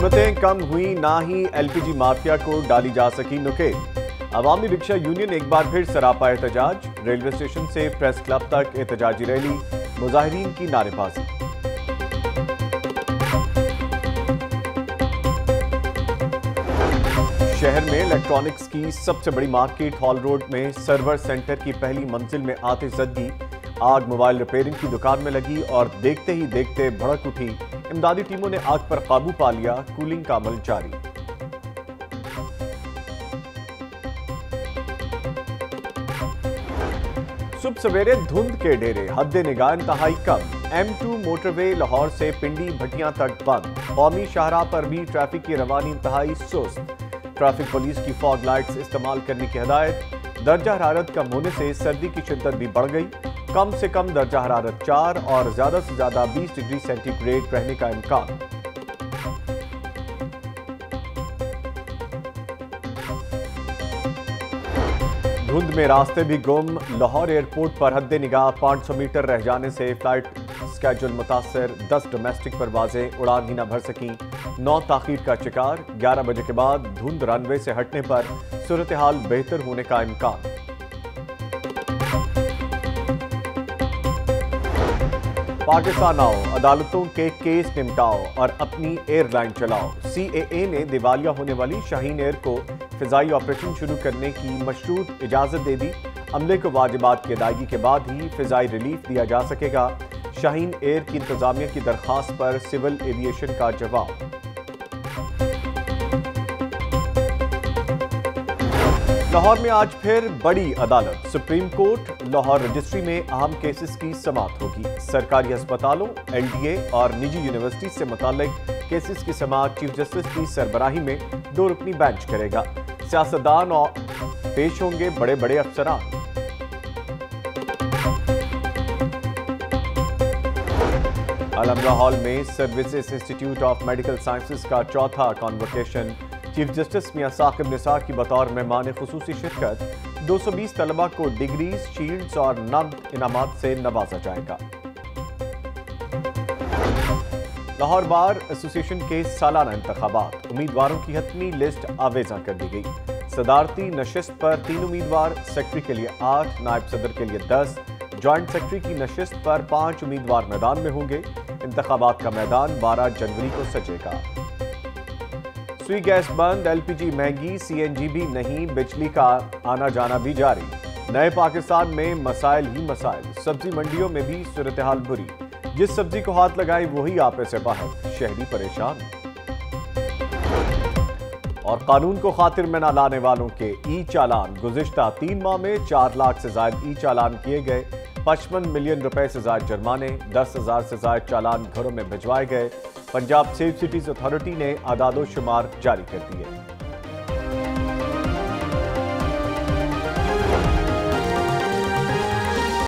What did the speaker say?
कीमतें कम हुई, ना ही एलपीजी माफिया को डाली जा सकी नुकेल। अवामी रिक्शा यूनियन एक बार फिर सरापा एहतजाज। रेलवे स्टेशन से प्रेस क्लब तक एहतजाजी रैली, मुजाहिरीन की नारेबाजी। शहर में इलेक्ट्रॉनिक्स की सबसे बड़ी मार्केट हॉल रोड में सर्वर सेंटर की पहली मंजिल में आतिशज़दगी। आग मोबाइल रिपेयरिंग की दुकान में लगी और देखते ही देखते भड़क उठी। इमदादी टीमों ने आग पर काबू पा लिया। कूलिंग का अमल जारी। सुबह सवेरे धुंध के डेरे, हद्दे निगाह इंतहाई कम। M2 मोटरवे लाहौर से पिंडी भटियां तक बंद। कौमी शाहराह पर भी ट्रैफिक की रवानी इंतहाई सुस्त। ट्रैफिक पुलिस की फॉग लाइट्स इस्तेमाल करने की हिदायत। दर्जा हरारत कम होने से सर्दी की शिद्दत भी बढ़ गई। कम से कम दर्जा हरारत 4 और ज्यादा से ज्यादा 20 डिग्री सेंटीग्रेड रहने का इम्कान। धुंध में रास्ते भी गुम। लाहौर एयरपोर्ट पर हद्दे निगाह 500 मीटर रह जाने से फ्लाइट स्केड्यूल मुतासर। 10 डोमेस्टिक परवाजें उड़ान ही न भर सकी। 9 ताखीर का शिकार। 11 बजे के बाद धुंध रनवे से हटने पर सूरत हाल बेहतर होने का इम्कान। पाकिस्तान आओ, अदालतों के केस निपटाओ और अपनी एयरलाइन चलाओ। CAA ने दिवालिया होने वाली शाहीन एयर को फिजाई ऑपरेशन शुरू करने की मशरूत इजाजत दे दी। अमले को वाजिबात की अदायगी के बाद ही फिजाई रिलीफ दिया जा सकेगा। शाहीन एयर की इंतजामिया की दरखास्त पर सिविल एविएशन का जवाब। लाहौर में आज फिर बड़ी अदालत। सुप्रीम कोर्ट लाहौर रजिस्ट्री में अहम केसेस की समाअत होगी। सरकारी अस्पतालों, LDA और निजी यूनिवर्सिटी से मुताल्लिक केसेस की समाअत चीफ जस्टिस की सरबराही में 2 रुकनी बेंच करेगा। सियासतदान और पेश होंगे बड़े बड़े अफसरान। अलमरा हॉल में Services Institute of Medical Sciences का चौथा convocation. Chief justice Mian Saqib Nisar की बतौर मेहमान खुसूसी शिरकत। 220 तलबा को डिग्रीज, शील्ड्स और नकद इनामात से नवाजा जाएगा। लाहौर बार एसोसिएशन के सालाना इंतखाबात। उम्मीदवारों की हतमी लिस्ट आवेजा कर दी गई। सदारती नशिस्त पर 3 उम्मीदवार, सेक्रेटरी के लिए 8, नायब सदर के लिए 10, ज्वाइंट सेक्रेटरी की नशिस्त पर 5 उम्मीदवार मैदान में होंगे। इंतखाबात का मैदान 12 जनवरी को सजेगा। सुई गैस बंद, LPG महंगी, CNG भी नहीं, बिजली का आना जाना भी जारी। नए पाकिस्तान में मसाइल ही मसाइल। सब्जी मंडियों में भी सूरत हाल बुरी। जिस सब्जी को हाथ लगाए वही आपे से बाहर। शहरी परेशान। और कानून को खातिर में न लाने वालों के E-चालान। गुज़िश्ता 3 माह में 4 लाख से ज्यादा E-चालान किए गए। 55 मिलियन रुपए से ज्यादा जुर्माने। 10,000 से ज्यादा चालान घरों में भिजवाए गए। पंजाब सेफ सिटीज अथॉरिटी ने आदादो शुमार जारी कर दिए।